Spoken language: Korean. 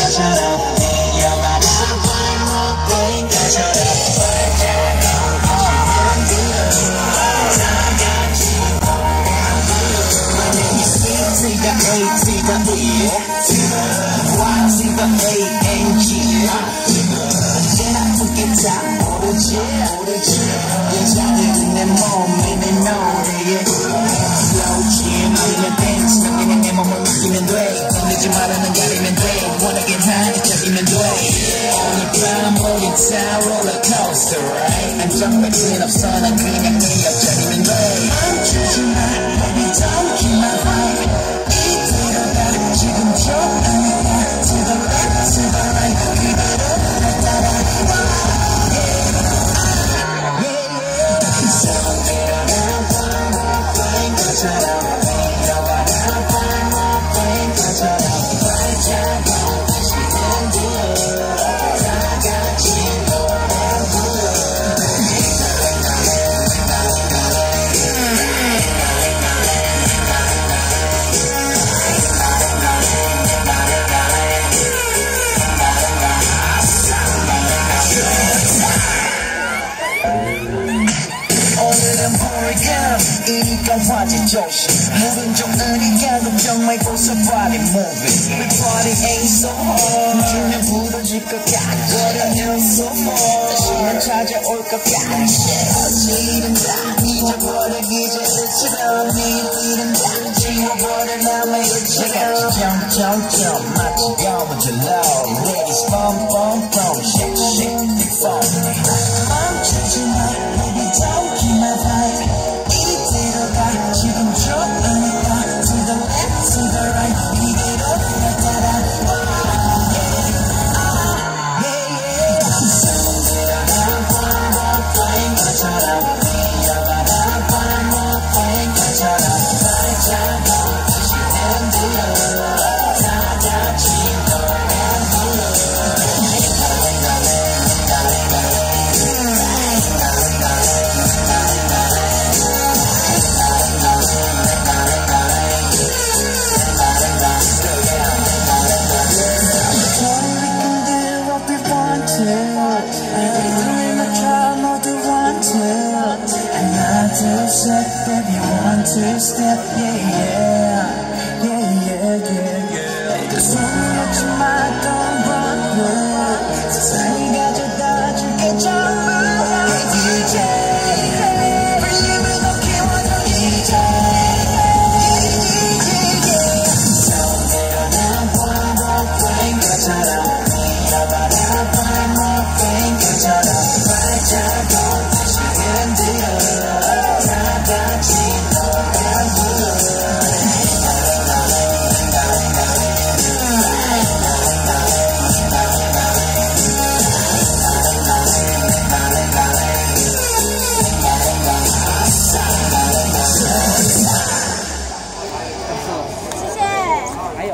것처럼 내려가라 발목된 것처럼 to the A, to the E, to the Y, to the A, N, G. 언제나 웃겠다 모르지 여자들은 내 몸에 내 노래에 Slow jam 아니면 dance 당연히 내 몸을 느끼면 돼 건들지 말아는 가리면 돼 원하게 하니 잡이면 돼 오늘 밤 우리 다 롤러코스터 right 안정적인 없어 난 그냥 내 옆자리면 돼 멈추지 마 baby don't keep my vibe 지금 좀 아니야 to the left to the right 그대로 날 따라와 내려가라 발목된 것처럼 내려가라 발목된 것처럼 발자국 다시 흔들어 다 같이 노래 불러 이니까 화제 조심 물은 좀 느리게 걱정 말고 so body moving We party ain't so hard 주면 부러질 것 같아 어려운 so hard 다시는 찾아올 것 같아 어찌든 다 잊어버리기 전처럼 일일은 다 지워버려 남의 일처럼 점점점 마치 영원히 low Ladies bum bum bum shake shake big fun 멈추지 마 baby don't keep my vibe 지금 좀 아니까 to the left to the right 이대로 날 따라와 내려가라 발목된 것처럼 내려가라 발목된 것처럼 발자국 다시 흔들어 다 같이 노래 불러 Two step, baby, 1, 2 step, yeah. Just don't let your mind go run.